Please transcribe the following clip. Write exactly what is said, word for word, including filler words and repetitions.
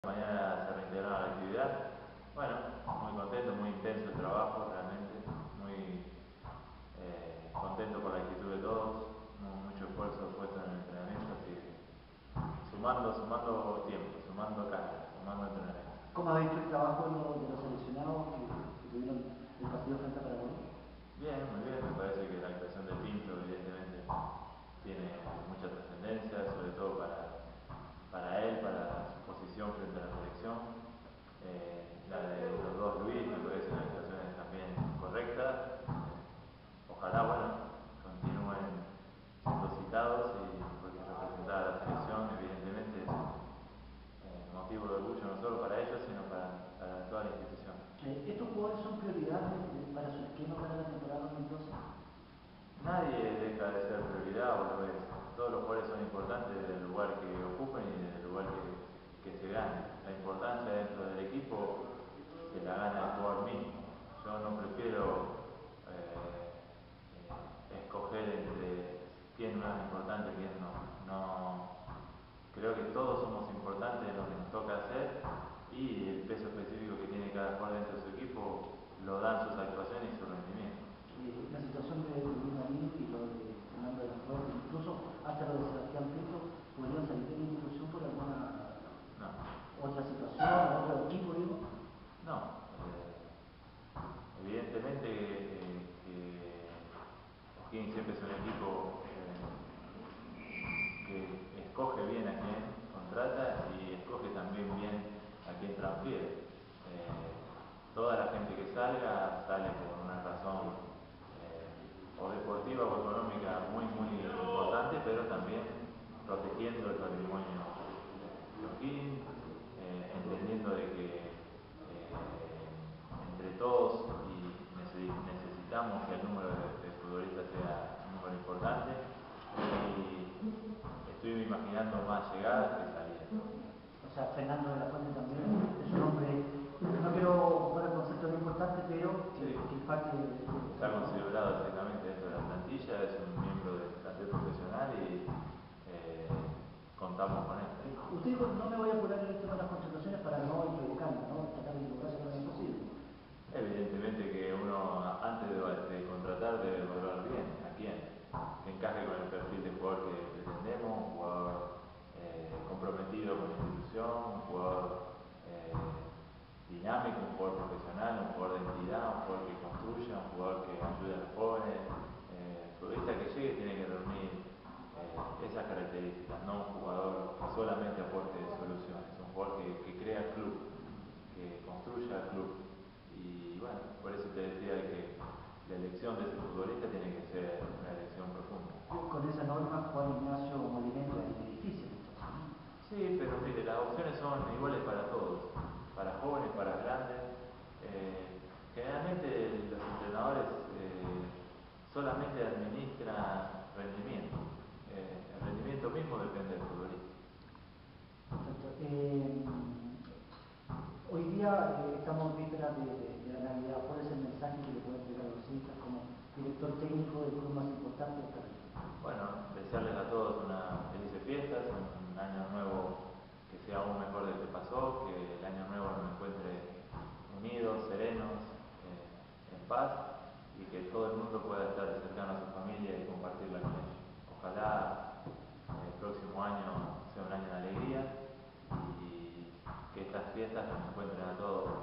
Mañana se reintegraron a la actividad. Bueno, muy contento, muy intenso el trabajo, realmente, muy eh, contento con la actitud de todos, mucho esfuerzo puesto en el entrenamiento, así que sumando, sumando tiempo, sumando carga, sumando entrenamiento. ¿Cómo ha visto el trabajo de los, de los seleccionados que, que tuvieron el partido frente a Paraguay? Bien, muy bien, me parece que la actuación de Pinto evidentemente tiene mucha trascendencia, sobre todo para, para él, para su posición frente a la selección. Eh, la de los dos Luis me parece una actuación también correcta. Ojalá, bueno, continúen siendo citados y porque representar a la selección evidentemente es eh, motivo de orgullo no solo para ellos sino para, para toda la institución. Eh, ¿Estos jugadores son prioridades para su esquema para la temporada dos mil doce? Nadie deja de ser prioridad o lo es. Todos los jugadores son importantes del lugar que ocupen y del lugar que, que se gane. La importancia dentro del equipo se la gana el jugador mismo. Yo no prefiero eh, eh, escoger entre quién no es importante y quién no. no. Creo que todos somos importantes en lo que nos toca hacer y el peso específico que tiene cada jugador dentro de su equipo lo dan sus actuaciones y su rendimiento. Eh, la situación de Luis Marín y lo de Fernando de la Fuente, incluso hasta lo de Sebastián Pinto, ¿podrían salir de la institución por alguna no. otra situación, otro equipo, digo? No, eh, evidentemente eh, que O'Higgins siempre es un equipo eh, que escoge bien a quien contrata y escoge también bien a quien transfiere. Eh, toda la gente que salga sale por una razón eh, o deportiva o económica muy muy importante, pero también protegiendo el patrimonio de O'Higgins, eh, entendiendo de que entre todos y necesitamos que el número de, de futbolistas sea un número importante y estoy imaginando más llegadas que salidas. O sea, Fernando de la Fuente también es un hombre, no quiero ocupar el concepto de importante, pero que, sí. que es parte de, de, de está considerado exactamente dentro de la plantilla, es un miembro del plantel profesional y eh, contamos con él. Usted dijo, no me voy a apurar en el tema de las contrataciones para no equivocarme, ¿no? Tratar de equivocarse no es imposible. Evidentemente que uno antes de, de contratar debe evaluar bien a quién, que encaje con el perfil de jugador que pretendemos, un jugador eh, comprometido con la institución, un jugador eh, dinámico, un jugador profesional, un jugador de entidad, un jugador que construya, un jugador que ayude a los jóvenes. Eh, el futbolista que llegue tiene que reunir eh, esas características, no un jugador que solamente aporte soluciones, un jugador que, que crea club, que construya el club. Y bueno, por eso te decía que la elección de ese futbolista tiene que ser una elección profunda. Con esa norma, Juan Ignacio Movimiento es difícil. Sí, pero mire, las opciones son iguales para todos, para jóvenes, para grandes. Eh, generalmente los entrenadores eh, solamente administran rendimiento. Eh, el rendimiento mismo depende del futbolista. Perfecto. Eh, hoy día eh, estamos en vísperas de, de, de la Navidad. ¿Cuál es el mensaje que le puede entregar a los hinchas como director técnico del club más importante del país? Bueno, desearles a todos unas felices fiestas, un año nuevo que sea aún mejor del que pasó, que el año nuevo nos encuentre unidos, serenos, eh, en paz y que todo el mundo pueda estar cercano a su familia y compartirla con ellos. Ojalá el próximo año sea un año de alegría y que estas fiestas nos encuentren a todos